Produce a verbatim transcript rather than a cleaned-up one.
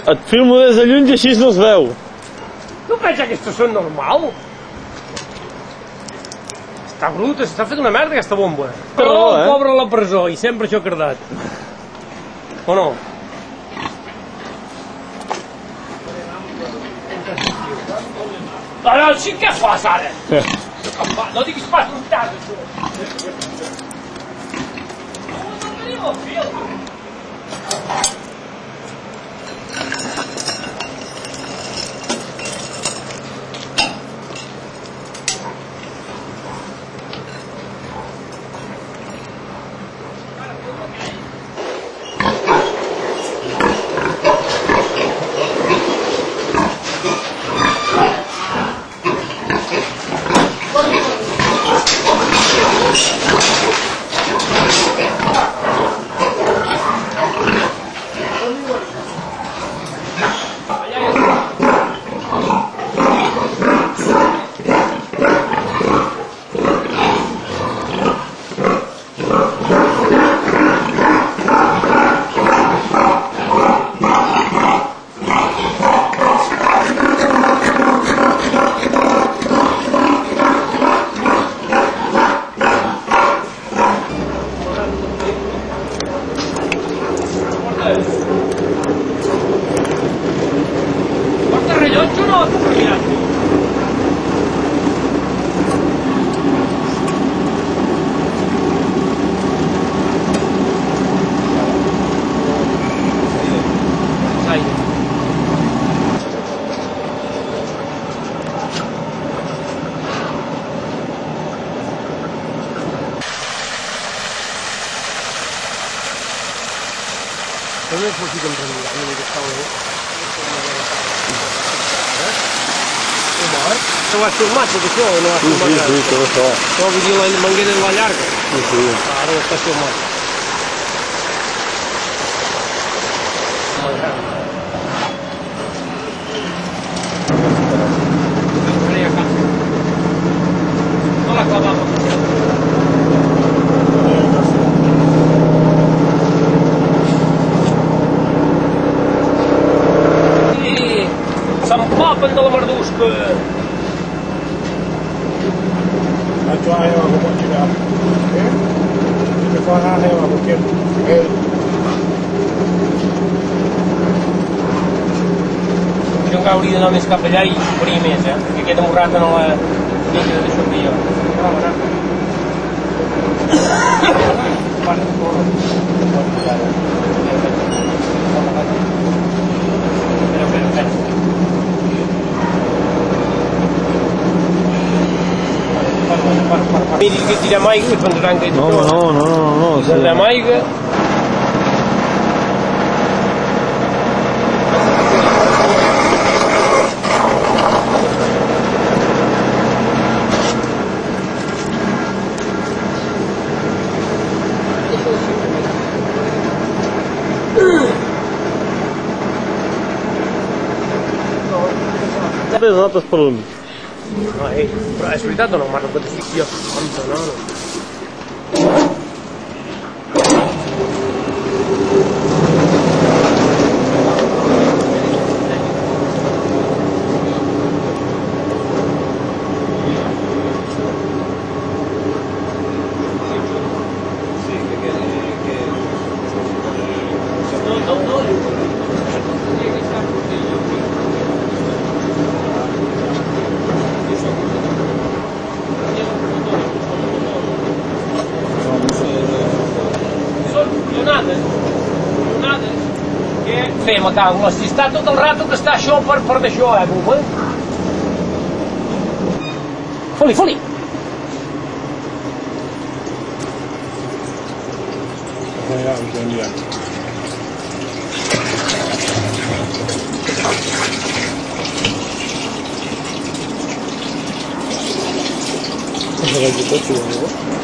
Et filmo des de lluny i així no es veu. No pensa que esto és normal? Està bruta, s'està fent una merda aquesta bomba. Però raó, eh? el pobre a la presó i sempre això cardat. O no? Ara, sí, què fas ara? No diguis pas un tas, això. No tenim el fil. Porta rellotge o no? Per mirar-ho. No és possible que em rendirà, no m'he d'estar bé. Tu has filmat tot això o no has filmat res? Sí, sí, tot això. No, vull dir la manguera de la llarga. Sí, sí. Ara ho estàs filmant. No la clavamos. S'empapen de la merdusca. Faccio la leva con girare. Eh? Mi fa la leva perché eh Jo encara hauria d'anar més cap allà i obrir més, eh? Perquè queda morrat en la llenya de xorrillo. Miri que tirem aigua i pensaran que... No, no, no, no, no. Tirem aigua... Tres notes per un. No, ei, però és veritat o no, Marc, que t'estic jo? Tonto, no, no. Bé, me cago, si està tot el rato que està això per, per d'això, eh, bum, eh? Foli, foli! Ja, bisogna dire. Cosa hai detto tu?